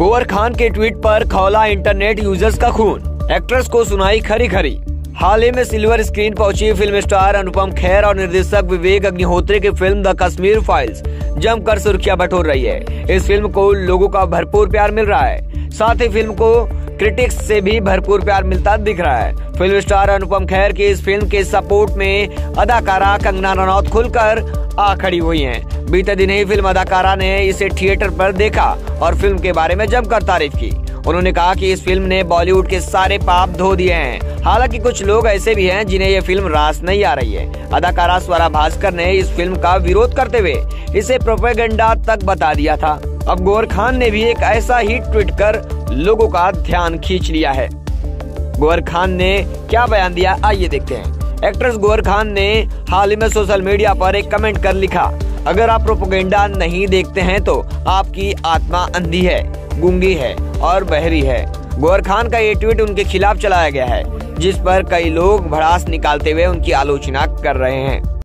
गौहर खान के ट्वीट पर खौला internet users का खून, एक्ट्रेस को सुनाई खरी खरी। हाल ही में सिल्वर स्क्रीन पहुंची फिल्म स्टार अनुपम खेर और निर्देशक विवेक अग्निहोत्री की फिल्म द कश्मीर फाइल्स जमकर सुर्खियां बटोर रही है। इस फिल्म को लोगों का भरपूर प्यार मिल रहा है, साथ ही फिल्म को क्रिटिक्स से भी भरपूर प्यार मिलता दिख रहा है। फिल्म स्टार अनुपम खेर की इस फिल्म के सपोर्ट में अदाकारा कंगना रनौत खुलकर आ खड़ी हुई हैं। बीते दिन ही फिल्म अदाकारा ने इसे थिएटर पर देखा और फिल्म के बारे में जमकर तारीफ की। उन्होंने कहा कि इस फिल्म ने बॉलीवुड के सारे पाप धो दिए हैं। हालांकि कुछ लोग ऐसे भी हैं जिन्हें ये फिल्म रास नहीं आ रही है। अदाकारा स्वरा भास्कर ने इस फिल्म का विरोध करते हुए इसे प्रोपेगेंडा तक बता दिया था। अब गौहर खान ने भी एक ऐसा ही ट्वीट कर लोगों का ध्यान खींच लिया है। गौहर खान ने क्या बयान दिया, आइए देखते हैं। एक्ट्रेस गौहर खान ने हाल ही में सोशल मीडिया पर एक कमेंट कर लिखा, अगर आप प्रोपेगेंडा नहीं देखते हैं तो आपकी आत्मा अंधी है, गूंगी है और बहरी है। गौहर खान का ये ट्वीट उनके खिलाफ चलाया गया है, जिस पर कई लोग भड़ास निकालते हुए उनकी आलोचना कर रहे हैं।